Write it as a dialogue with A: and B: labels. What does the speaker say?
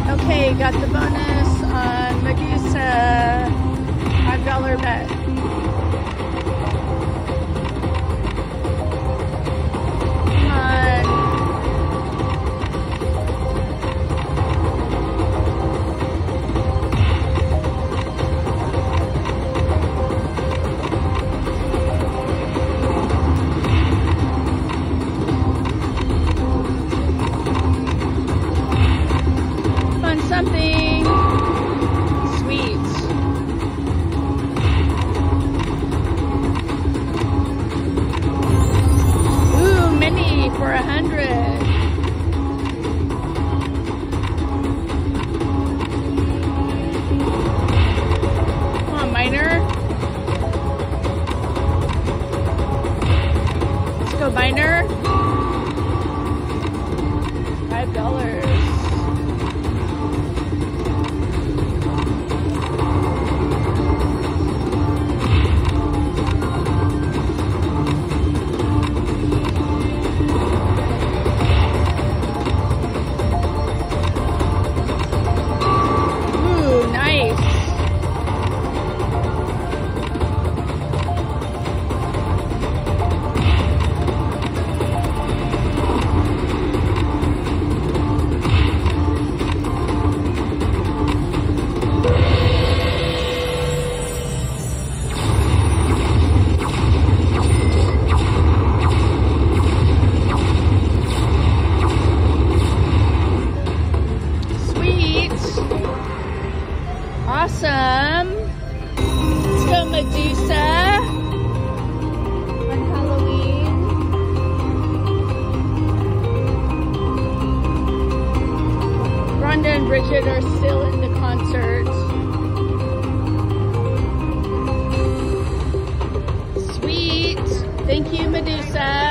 A: Okay, got the bonus on Medusa. $5 bet. Come on. Fun something sweet. Ooh, mini for 100. Come on, Miner. Let's go, Miner. $5. Ooh, nice. Awesome. Let's go, Medusa. On Halloween. Rhonda and Bridget are still in the concert. Sweet. Thank you, Medusa.